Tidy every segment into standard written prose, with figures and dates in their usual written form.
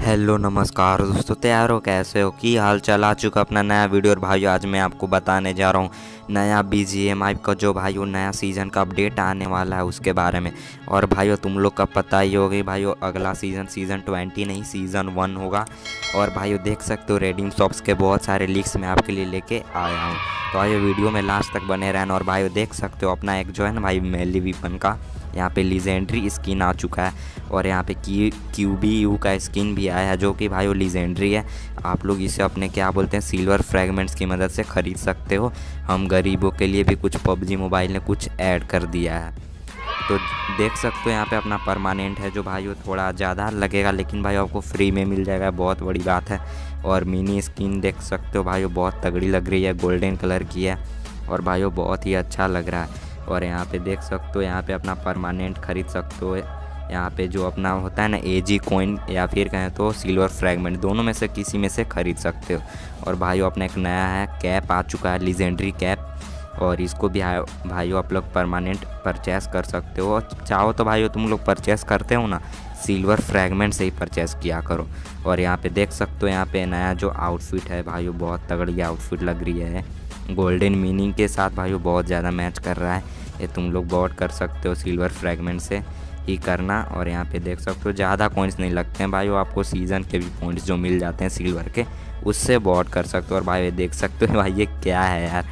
Hello नमस्कार दोस्तों, तैयार हो? कैसे हो? की हाल चाल? आ चुका अपना नया वीडियो। और भाइयों आज मैं आपको बताने जा रहा हूँ नया BGMI का जो भाइयों नया सीज़न का अपडेट आने वाला है उसके बारे में। और भाइयों तुम लोग का पता ही होगा भाइयों, अगला सीज़न 20 नहीं सीज़न 1 होगा। और भाइयों देख सकते हो रेडीम शॉप्स के बहुत सारे लीक्स मैं आपके लिए लेके आया हूँ, तो भाइयों वीडियो में लास्ट तक बने रहना। और भाइयों देख सकते हो अपना एक जो है ना भाई मेली वीपन का यहाँ पे लीजेंड्री स्किन आ चुका है। और यहाँ पे QBU का स्किन भी आया है जो कि भाई वो लीजेंड्री है। आप लोग इसे अपने क्या बोलते हैं सिल्वर फ्रैगमेंट्स की मदद से ख़रीद सकते हो। हम गरीबों के लिए भी कुछ PUBG मोबाइल ने कुछ ऐड कर दिया है, तो देख सकते हो यहाँ पे अपना परमानेंट है जो भाई वो थोड़ा ज़्यादा लगेगा, लेकिन भाई आपको फ्री में मिल जाएगा, बहुत बड़ी बात है। और मिनी स्किन देख सकते हो भाई वो बहुत तगड़ी लग रही है, गोल्डन कलर की है और भाई वो बहुत ही अच्छा लग रहा है। और यहाँ पे देख सकते हो यहाँ पे अपना परमानेंट ख़रीद सकते हो। यहाँ पे जो अपना होता है ना AG कॉइन या फिर कहें तो सिल्वर फ्रैगमेंट, दोनों में से किसी में से ख़रीद सकते हो। और भाइयों अपना एक नया है कैप आ चुका है, लीजेंड्री कैप, और इसको भी भाइयों आप लोग परमानेंट परचेस कर सकते हो। चाहो तो भाइयों तुम लोग परचेस करते हो ना, सिल्वर फ्रैगमेंट से ही परचेस किया करो। और यहाँ पे देख सकते हो यहाँ पे नया जो आउटफिट है भाइयों बहुत तगड़ी आउटफिट लग रही है, गोल्डन मीनिंग के साथ भाइयों बहुत ज़्यादा मैच कर रहा है। ये तुम लोग बॉट कर सकते हो सिल्वर फ्रैगमेंट से ही करना। और यहाँ पे देख सकते हो ज़्यादा कॉइन्स नहीं लगते हैं भाई, आपको सीज़न के भी पॉइंट्स जो मिल जाते हैं सिल्वर के, उससे बॉट कर सकते हो। और भाई देख सकते हो भाई ये क्या है यार,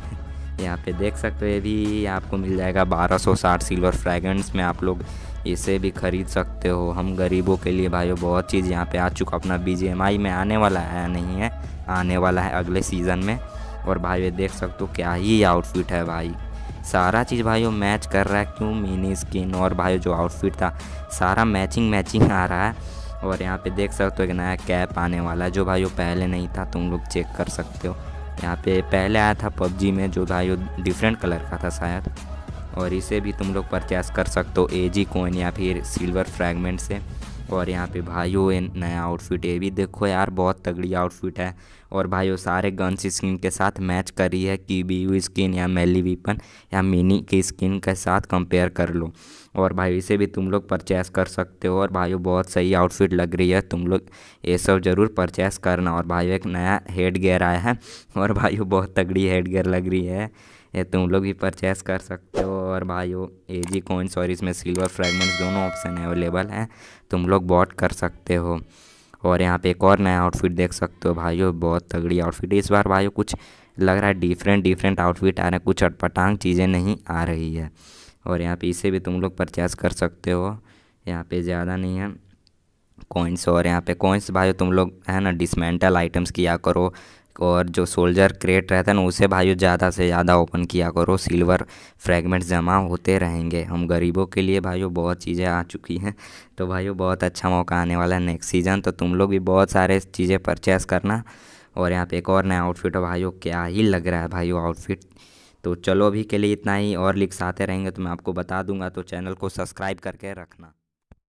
यहाँ पे देख सकते हो ये भी आपको मिल जाएगा 1260 सिल्वर फ्रैगमेंट्स में, आप लोग इसे भी ख़रीद सकते हो। हम गरीबों के लिए भाई बहुत चीज़ यहाँ पे आ चुका अपना BGMI में आने वाला है, नहीं है आने वाला है अगले सीज़न में। और भाई ये देख सकते हो क्या ही आउटफिट है भाई, सारा चीज़ भाइयों मैच कर रहा है। क्यों मिनी स्किन और भाई जो आउटफिट था सारा मैचिंग आ रहा है। और यहाँ पे देख सकते हो एक नया कैप आने वाला है जो भाइयों पहले नहीं था, तुम लोग चेक कर सकते हो। यहाँ पे पहले आया था PUBG में जो भाइयों डिफरेंट कलर का था शायद, और इसे भी तुम लोग परचेस कर सकते हो AG कॉइन या फिर सिल्वर फ्रैगमेंट से। और यहाँ पे भाइयों ये नया आउटफिट ये भी देखो यार बहुत तगड़ी आउटफिट है। और भाइयों सारे गन्स स्किन के साथ मैच करी है, QBU स्किन या मेली वीपन या मिनी की स्किन के साथ कंपेयर कर लो। और भाई इसे भी तुम लोग परचेस कर सकते हो। और भाइयों बहुत सही आउटफिट लग रही है, तुम लोग ये सब ज़रूर परचेस करना। और भाइयों एक नया हेड गियर आया है और भाइयों बहुत तगड़ी हेड गियर लग रही है, ये तुम लोग भी परचेस कर सकते हो। और भाइयों AG कॉइन्स और इसमें सिल्वर फ्रैगमेंट्स दोनों ऑप्शन अवेलेबल हैं, तुम लोग बॉट कर सकते हो। और यहाँ पे एक और नया आउटफिट देख सकते हो भाइयों, बहुत तगड़ी आउटफिट इस बार भाइयों, कुछ लग रहा है डिफरेंट आउटफिट आ रहे हैं, कुछ अटपटांग चीज़ें नहीं आ रही है। और यहाँ पे इसे भी तुम लोग परचेस कर सकते हो, यहाँ पे ज़्यादा नहीं है कॉइन्स। और यहाँ पे कॉइन्स भाई तुम लोग है ना डिसमेंटल आइटम्स किया करो, और जो सोल्जर क्रेट रहता है ना उसे भाइयों ज़्यादा से ज़्यादा ओपन किया करो, सिल्वर फ्रैगमेंट्स जमा होते रहेंगे। हम गरीबों के लिए भाइयों बहुत चीज़ें आ चुकी हैं, तो भाइयों बहुत अच्छा मौका आने वाला है नेक्स्ट सीज़न, तो तुम लोग भी बहुत सारे चीज़ें परचेस करना। और यहाँ पे एक और नया आउटफिट है भाइयों, क्या ही लग रहा है भाइयों आउटफिट। तो चलो अभी के लिए इतना ही, और लिंक्स आते रहेंगे तो मैं आपको बता दूंगा, तो चैनल को सब्सक्राइब करके रखना।